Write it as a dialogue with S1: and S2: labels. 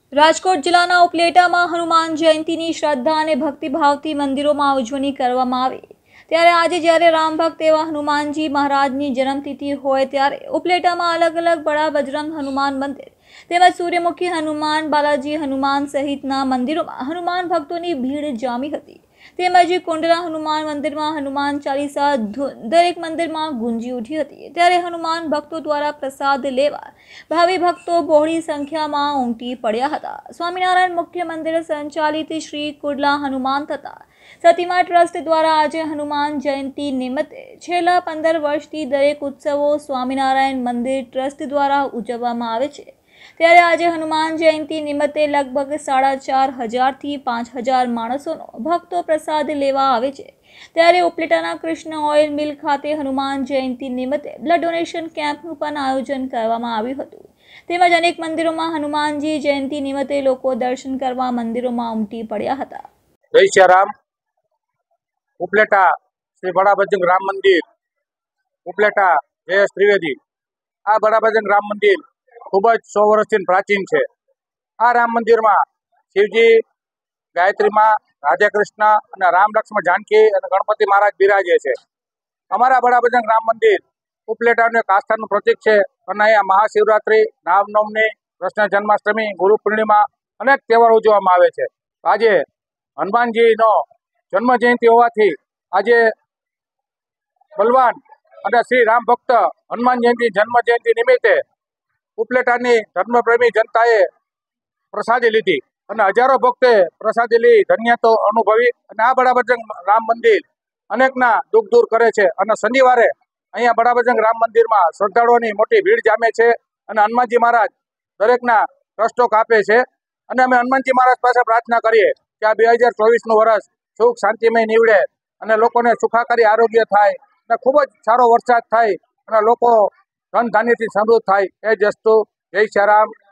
S1: રાજકોટ જિલ્લાના ઉપલેટામાં હનુમાન જયંતીની શ્રદ્ધા અને ભક્તિભાવથી મંદિરોમાં ઉજવણી કરવામાં આવી ત્યારે આજે જ્યારે રામ ભક્ત એવા હનુમાનજી મહારાજની જન્મતિથિ હોય ત્યારે ઉપલેટામાં અલગ અલગ બડા બજરંગ હનુમાન મંદિર તેમજ સૂર્યમુખી હનુમાન બાલાજી હનુમાન સહિતના મંદિરોમાં હનુમાન ભક્તોની ભીડ જામી હતી તેમજ કુંડલા હનુમાન મંદિરમાં હનુમાન ચાલીસા દરેક મંદિરમાં ગુંજી ઉઠી હતી ત્યારે હનુમાન ભક્તો દ્વારા પ્રસાદ લેવા ભાવિ ભક્તો બહોળી સંખ્યામાં ઉમટી પડ્યા હતા। સ્વામિનારાયણ મુખ્ય મંદિર સંચાલિત શ્રી કુંડલા હનુમાન તથા સતીમા ટ્રસ્ટ દ્વારા આજે હનુમાન જયંતિ નિમિત્તે છેલ્લા 15 વર્ષથી દરેક ઉત્સવો સ્વામિનારાયણ મંદિર ટ્રસ્ટ દ્વારા ઉજવવામાં આવે છે ત્યારે આજે હનુમાન જયંતિ નિમિત્તે લગભગ 4,500 થી 5,000 માણસોનો ભક્તો પ્રસાદ લેવા આવે છે ત્યારે ઉપલેટાના કૃષ્ણ ઓઇલ મિલ ખાતે હનુમાન જયંતિ નિમિત્તે બ્લડ ડોનેશન કેમ્પનું પણ આયોજન કરવામાં આવ્યું હતું તેમજ અનેક મંદિરોમાં હનુમાનજી જયંતિ નિમિત્તે લોકો દર્શન કરવા મંદિરોમાં ઉમટી પડ્યા હતા।
S2: જય શ્રી રામ। ઉપલેટા શ્રી બડા બજરંગ રામ મંદિર ઉપલેટા જયેશ ત્રિવેદી। આ બડા બજરંગ રામ મંદિર ખૂબ જ 100 વર્ષથી પ્રાચીન છે। આ રામ મંદિરમાં શિવજી, ગાયત્રી માં, રાધા કૃષ્ણ અને રામ લક્ષ્મણ જાનકી અને ગણપતિ મહારાજ બિરાજે છે। અમારા બડા બજરંગ રામ મંદિર ઉપલેટાનું એક આસ્થાનું પ્રતીક છે અને અહીંયા મહાશિવરાત્રિ, રામનવમી, કૃષ્ણ જન્માષ્ટમી, ગુરુ પૂર્ણિમા અનેક તહેવાર ઉજવવામાં આવે છે। આજે હનુમાનજીનો જન્મ જયંતિ હોવાથી આજે બલવાન અને શ્રી રામ ભક્ત હનુમાન જયંતિ જન્મ જયંતિ નિમિત્તે ઉપલેટાની ધર્મપ્રેમી જનતાએ પ્રસાદી લીધી અને હજારો ભક્તે પ્રસાદી લઈ ધન્યતા અનુભવી અને આ બડા બજરંગ રામ મંદિર અનેકના દુઃખ દૂર કરે છે અને શનિવારે અહીંયા બડા બજરંગ રામ મંદિરમાં શ્રદ્ધાળુઓની મોટી ભીડ જામે છે અને હનુમાનજી મહારાજ દરેકના કષ્ટો કાપે છે અને અમે હનુમાનજી મહારાજ પાસે પ્રાર્થના કરીએ કે આ 2024નું વર્ષ સુખ શાંતિમય નીવડે અને લોકોને સુખાકારી આરોગ્ય થાય અને ખૂબ જ સારો વરસાદ થાય અને લોકો ધન ધાન્યથી સમૃદ્ધ થાય। એ જ અસ્તુ। જય શ્રી રામ।